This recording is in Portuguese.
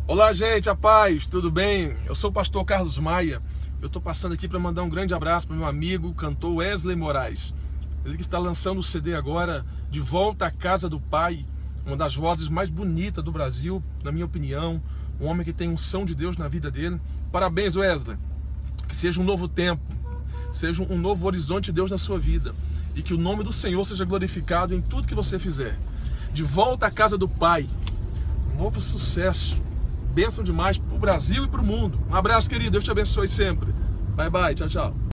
Olá, gente, a paz, tudo bem? Eu sou o pastor Carlos Maia. Eu estou passando aqui para mandar um grande abraço para meu amigo, cantor Wesley Moraes. Ele que está lançando o CD agora, De Volta à Casa do Pai, uma das vozes mais bonitas do Brasil, na minha opinião. Um homem que tem unção de Deus na vida dele. Parabéns, Wesley. Que seja um novo tempo, seja um novo horizonte de Deus na sua vida. E que o nome do Senhor seja glorificado em tudo que você fizer. De Volta à Casa do Pai. Um novo sucesso. Bênção demais para o Brasil e para o mundo. Um abraço, querido. Deus te abençoe sempre. Bye, bye. Tchau, tchau.